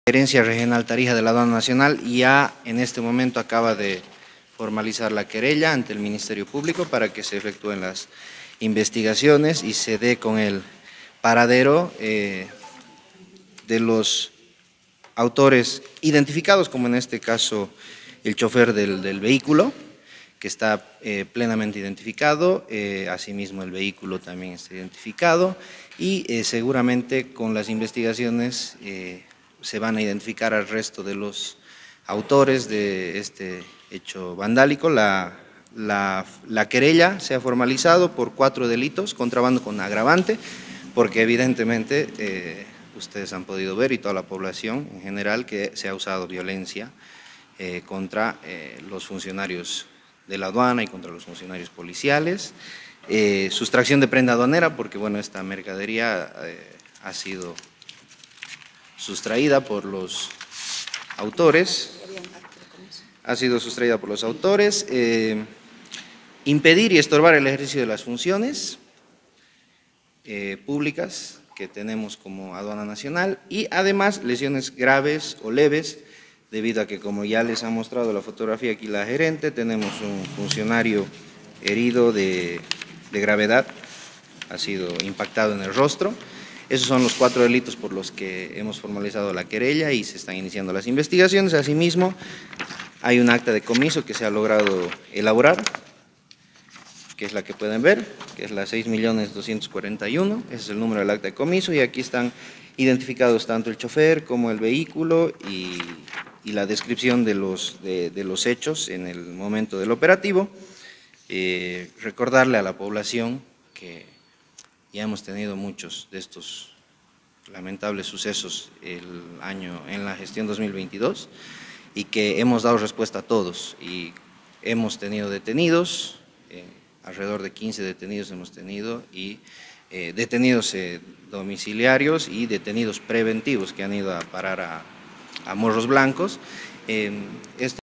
Gerencia Regional Tarija de la Aduana Nacional ya en este momento acaba de formalizar la querella ante el Ministerio Público para que se efectúen las investigaciones y se dé con el paradero de los autores identificados, como en este caso el chofer del vehículo, que está plenamente identificado, asimismo el vehículo también está identificado y seguramente con las investigaciones se van a identificar al resto de los autores de este hecho vandálico. La querella se ha formalizado por 4 delitos, contrabando con agravante, porque evidentemente ustedes han podido ver y toda la población en general que se ha usado violencia contra los funcionarios de la aduana y contra los funcionarios policiales, sustracción de prenda aduanera, porque bueno, esta mercadería ha sido sustraída por los autores, impedir y estorbar el ejercicio de las funciones públicas que tenemos como aduana nacional y además lesiones graves o leves, debido a que, como ya les ha mostrado la fotografía aquí la gerente, tenemos un funcionario herido de gravedad, ha sido impactado en el rostro. Esos son los 4 delitos por los que hemos formalizado la querella y se están iniciando las investigaciones. Asimismo, hay un acta de comiso que se ha logrado elaborar, que es la que pueden ver, que es la 6.241.000, ese es el número del acta de comiso, y aquí están identificados tanto el chofer como el vehículo y la descripción de los hechos en el momento del operativo. Recordarle a la población que ya hemos tenido muchos de estos lamentables sucesos en la gestión 2022 y que hemos dado respuesta a todos y hemos tenido detenidos, alrededor de 15 detenidos hemos tenido, y detenidos domiciliarios y detenidos preventivos que han ido a parar a morros blancos.